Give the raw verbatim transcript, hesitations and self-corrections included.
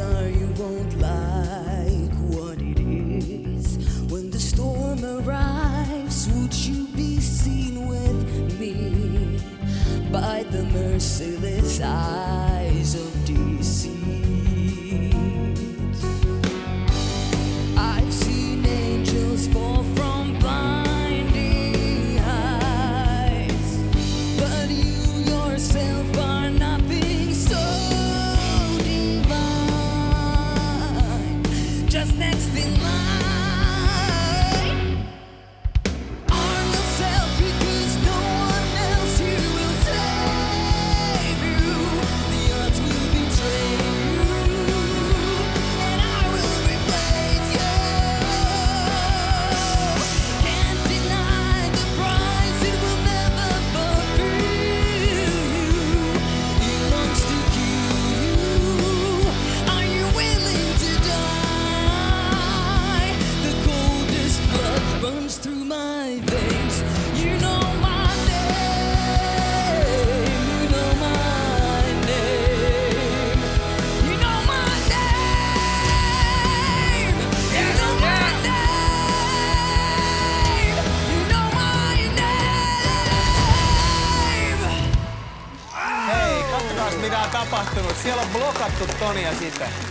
are you won't like what it is. When the storm arrives, would you be seen with me by the merciless eyes of deceit? I've seen angels fall from blinding heights, but you yourself are nothing so divine. Just next in line. Arm yourself because no one else here will save you. The odds will betray you, and I will replace you. Can't deny the price, it will never fulfill you. It longs to kill you. Are you willing to die? The coldest blood runs through my veins. You know my name. You know my name. You know my name. You know my name. You know my name. Hei, katsokaa mitä on tapahtunut. Siellä on blokattu Toni ja sitä.